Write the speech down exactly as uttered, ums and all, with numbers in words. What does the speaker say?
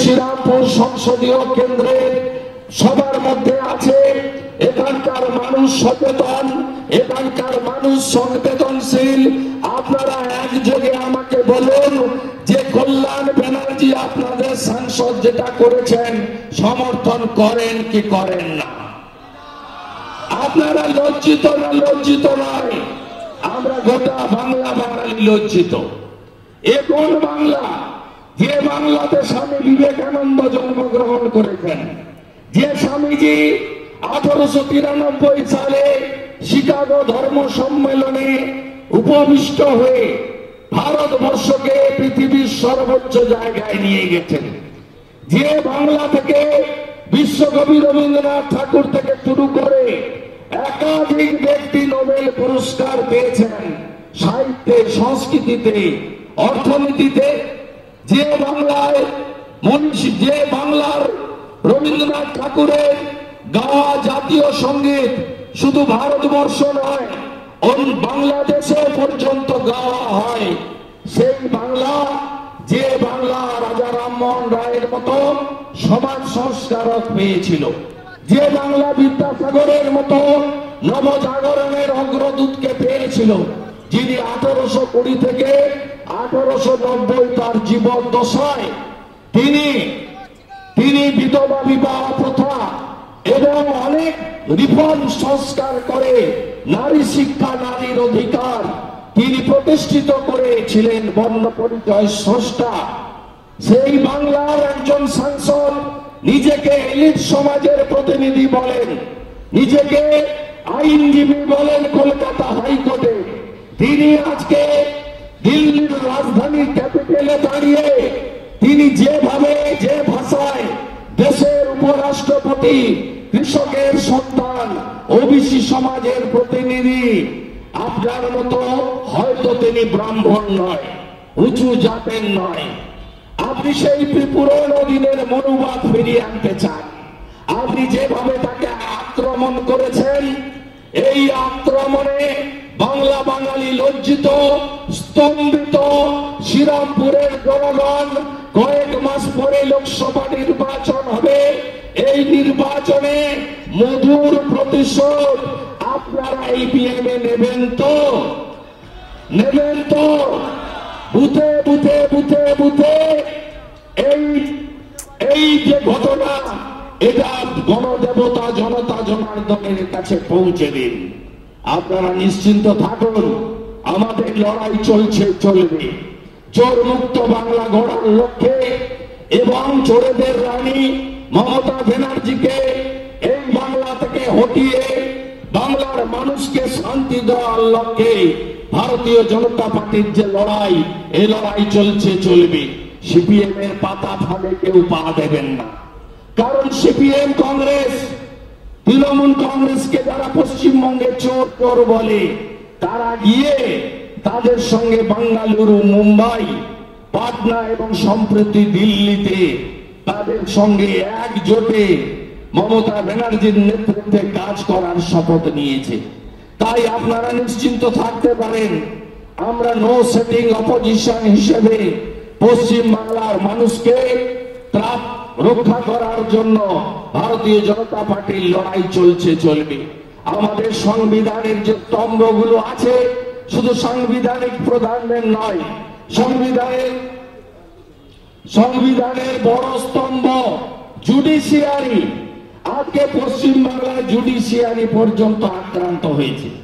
শ্রীরামপুর সংসদীয় কেন্দ্রের সবার মধ্যে আছে। এখানকার মানুষ সচেতন, এখানকার মানুষ সংবেদনশীল। আপনারা একযোগে আমাকে বলুন যে কল্যাণ ব্যানার্জি আপনাদের সাংসদ যেটা করেছেন সমর্থন করেন কি করেন না? আপনারা লজ্জিত না লজ্জিত নয়? আমরা গোটা বাংলা বাঙালি লজ্জিত। এ কোন বাংলা? যে বাংলাতে স্বামী বিবেকানন্দ জন্মগ্রহণ করেছেন, যে স্বামীজি আঠারোশো তিরানব্বই সালে শিকাগো ধর্ম সম্মেলনে উপবিষ্ট হয়ে ভারতবর্ষকে পৃথিবীর সর্বোচ্চ জায়গায় নিয়ে গেছেন, যে বাংলা থেকে বিশ্বকবি রবীন্দ্রনাথ ঠাকুর থেকে শুরু করে একাধিক ব্যক্তি নোবেল পুরস্কার পেয়েছেন সাহিত্যে, সংস্কৃতিতে, অর্থনীতিতে, যে বাংলায় মনীষী, যে বাংলার রবীন্দ্রনাথ ঠাকুরের গাওয়া জাতীয় সঙ্গীত শুধু ভারতবর্ষ নয় বাংলাদেশে পর্যন্ত গাওয়া হয়, সেই বাংলা, যে বাংলা রাজা রামমোহন রায়ের মতো সমাজ সংস্কারক পেয়েছিল, যে বাংলা বিদ্যাসাগরের মতো নবজাগরণের অগ্রদূতকে পেয়েছিল, যিনি আঠারোশো কুড়ি থেকে আঠারোশো নব্বই তার জীবন দশায় তিনি তিনি বিধবা বিবাহ প্রথা এবং অনেক রিফর্ম সংস্কার করে নারী শিক্ষা, নারীর অধিকার তিনি প্রতিষ্ঠিত করেছিলেন, বর্ণ পরিচয় স্রষ্টা। সেই বাংলার একজন সাংসদ নিজেকে এলিট সমাজের প্রতিনিধি বলেন, নিজেকে আইনজীবী বলেন কলকাতা হাইকোর্টে। তিনি আজকে দিল্লির রাজধানীর ক্যাপিটালে দাঁড়িয়ে তিনি যেভাবে, যে ভাষায় দেশের উপরাষ্ট্রপতি, কৃষকের সন্তান, ওবিসি সমাজের প্রতিনিধি, আপনার মতো হয়তো তিনি ব্রাহ্মণ নয়, উঁচু জাতের নয়, আপনি সেই পুরনো দিনের মনোভাব ফিরিয়ে আনতে চান। আপনি যেভাবে তাকে আক্রমণ করেছেন, এই আক্রমণে বাংলা বাঙালি লজ্জিত, স্তম্ভিত। শ্রীরামপুরের জনগণ কয়েক মাস পরে লোকসভা নির্বাচন হবে, এই নির্বাচনে মধুর প্রতিশোধ আপনারা এই পিএমে নেবেন তো? নেবেন তো? বুথে বুথে বুথে বুথে এই এই যে ঘটনা, এটা গণদেবতা জনতা জনার্দনের কাছে পৌঁছে দিন। আপনারা নিশ্চিন্ত থাকুন, আমাদের লড়াই চলছে, চলবে। চোর মুক্ত বাংলা গড়ার লক্ষ্যে এবং চোরেদের রানী মমতা ব্যানার্জিকে এই বাংলা থেকে হটিয়ে বাংলার মানুষকে শান্তি দেওয়ার লক্ষ্যে ভারতীয় জনতা পার্টির যে লড়াই, এই লড়াই চলছে, চলবে। সিপিএম এর পাতা ফাঁদে কেউ পা দেবেন না, কারণ সিপিএম, কংগ্রেস, তৃণমূল কংগ্রেসকে যারা পশ্চিমবঙ্গে চোর চোর বলে, তারা গিয়ে তাদের সঙ্গে বাঙ্গালুরু, মুম্বাই, পাটনা এবং সম্প্রতি দিল্লিতে তাদের সঙ্গে একজোটে মমতা ব্যানার্জির নেতৃত্বে কাজ করার শপথ নিয়েছে। তাই আপনারা নিশ্চিন্ত থাকতে পারেন, আমরা নো সেটিং অপোজিশন হিসেবে পশ্চিম বাংলার মানুষকে ত্রাণ রক্ষা করার জন্য ভারতীয় জনতা পার্টির লড়াই চলছে, চলবে। আমাদের সংবিধানের যে স্তম্ভগুলো আছে, শুধু সাংবিধানিক প্রধানের নয়, সংবিধানের সংবিধানের বড় স্তম্ভ জুডিশিয়ারি। আজকে পশ্চিম বাংলায় জুডিশিয়ারি পর্যন্ত আক্রান্ত হয়েছে।